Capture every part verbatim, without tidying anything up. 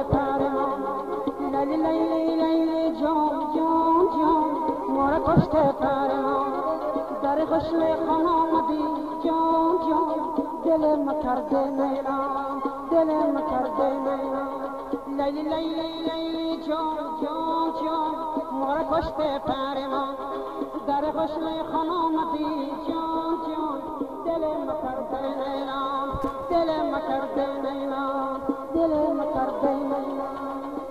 پرمان لیلی لیلی لیلی جان جان جان ما را کشته پرمان در خشل خانه آمدی جان جان دل ما کرده نیران دل ما کرده نیران لیلی لیلی لیلی جان جان جان ما را کشته پرمان در خشل خانه آمدی جان جان دل ما کرده نیران دل ما کرده نیران دل ما کرده نیران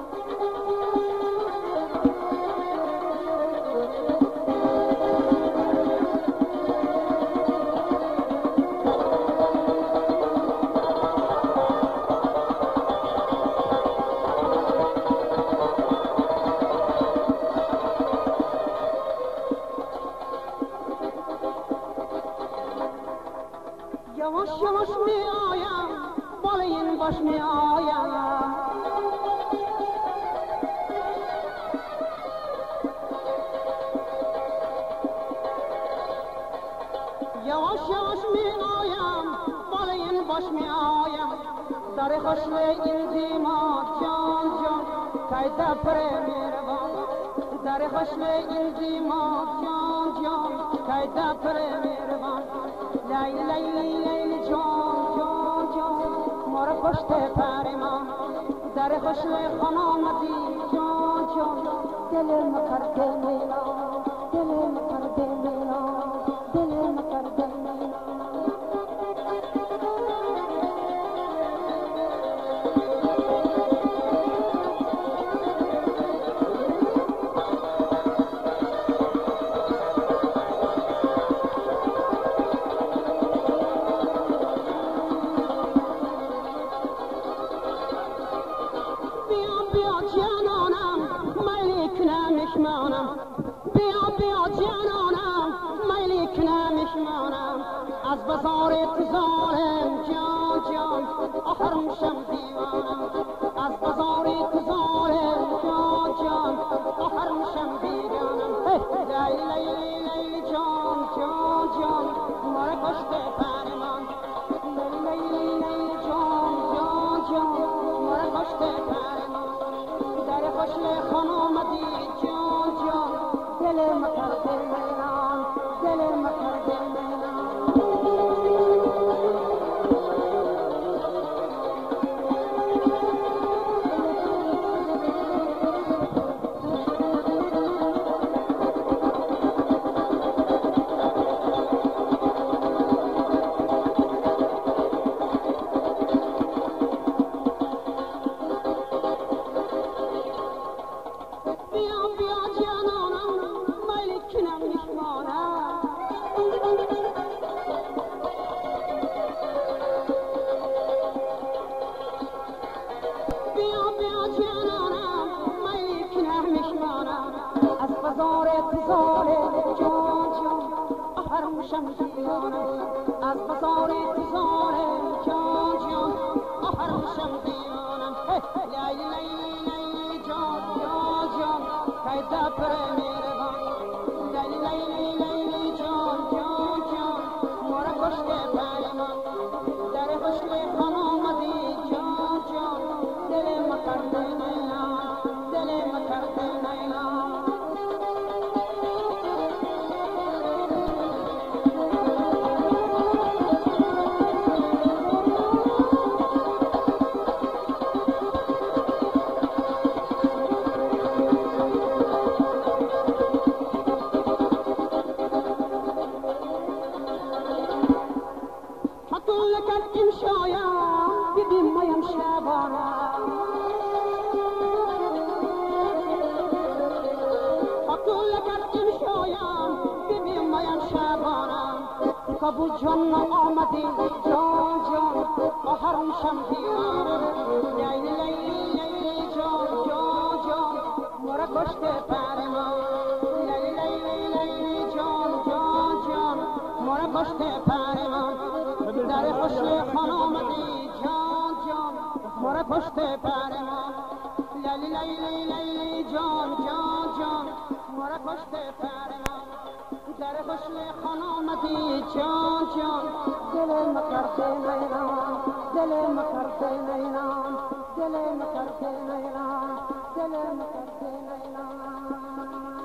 یواش یواش می آیم بالین باش می آیم یواش یواش می آیم بالین باش می آیم در خشل این دیما جان جان کای دپر میروان در خشل این دیما جان جان کای دپر میروان لیلی لیلی لیلی جان جان جان ما را کشته پرمان در خشل خانه آمدی جان جان دل ما کرده میلان دل ما کرده میلان دل ما کرده میلان از بازار تزارم جان جان آخر میشم دیوانم از بازار تزارم جان جان آخر میشم دیوانم لیلی لیلی لیلی جان جان جان ما را کشته پرمان لیلی لیلی لیلی جان جان جان ما را کشته پرمان در خشل خانه آمدی جان جان دل ما کرده میلان دل ما کرده میلان از بازار تزارم جان جان آخر میشم دیوانم لیلی لیلی لیلی جان جان جان کای دپر میروان لیلی لیلی لیلی جان جان جان ما را کشته پرمان در خشل خانه آمدی جان جان دل ما کرده نیلان دل ما کرده نیلان کابل جان آمدی جان جان آخر میشم دیوانم لیلی لیلی لیلی جان جان جان ما را کشته پرمان لیلی لیلی لیلی جان جان جان ما را کشته پرمان در خشل خانه آمدی جان جان ما را کشته پرمان لیلی لیلی لیلی جان جان جان ما را کشته پرمان در خشل خانه آمدی جان جان دل ما کرده نیران دل ما کرده نیران دل مکرده نیلا دل مکرده نیلا